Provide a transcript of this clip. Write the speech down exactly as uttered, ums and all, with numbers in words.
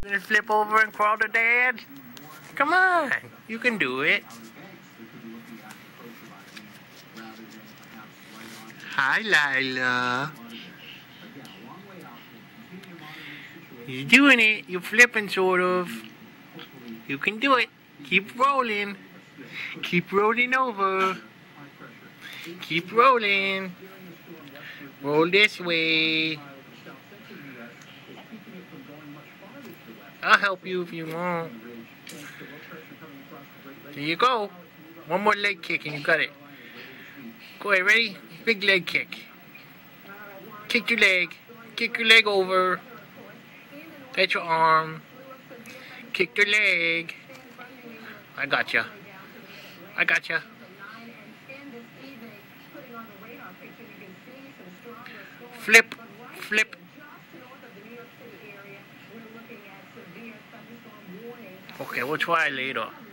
Gonna flip over and crawl to Dad? Come on, you can do it. Hi, Lila. You're doing it. You're flipping, sort of. You can do it. Keep rolling. Keep rolling over. Keep rolling. Roll this way. I'll help you if you want. There you go. One more leg kick and you got it. Go ahead, ready? Big leg kick. Kick your leg. Kick your leg over. Touch your arm. Kick your leg. I got ya. I got ya. Flip. Flip. Okay, we'll try later.